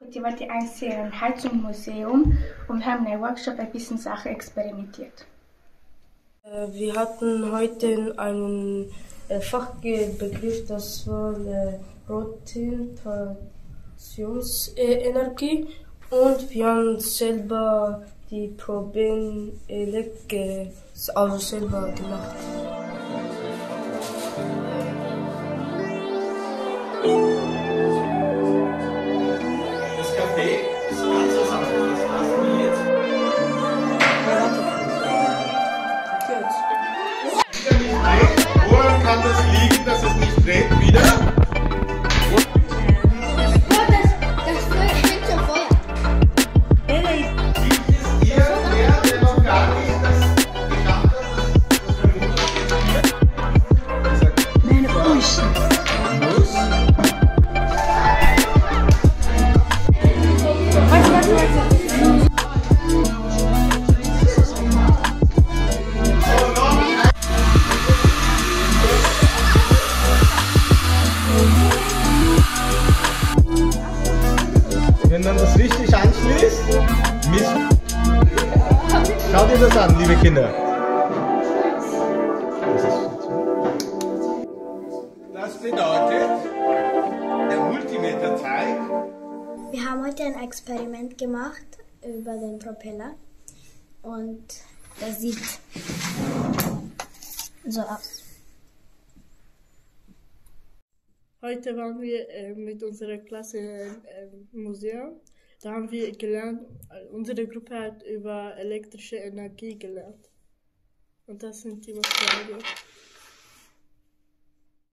Heute war die einzige ein Heizungsmuseum und wir haben in einem Workshop ein bisschen Sachen experimentiert. Wir hatten heute einen Fachbegriff, das war Rotationsenergie, und wir haben selber die Proben selber gemacht. Das Café ist ganz was anderes. Das lassen wir jetzt. Wieder nicht dreht. Woran kann das liegen, dass es nicht dreht? Wieder? Das steht schon vorher. Gibt es hier wer, der noch gar nicht das geschafft hat? Meine Brüste. Muss. Wenn man das richtig anschließt, schaut ihr das an, liebe Kinder. Das bedeutet, der Multimeter zeigt, Wir haben heute ein Experiment gemacht über den Propeller und das sieht so aus. Heute waren wir mit unserer Klasse im Museum. Da haben wir gelernt, unsere Gruppe hat über elektrische Energie gelernt. Und das sind die Materialien.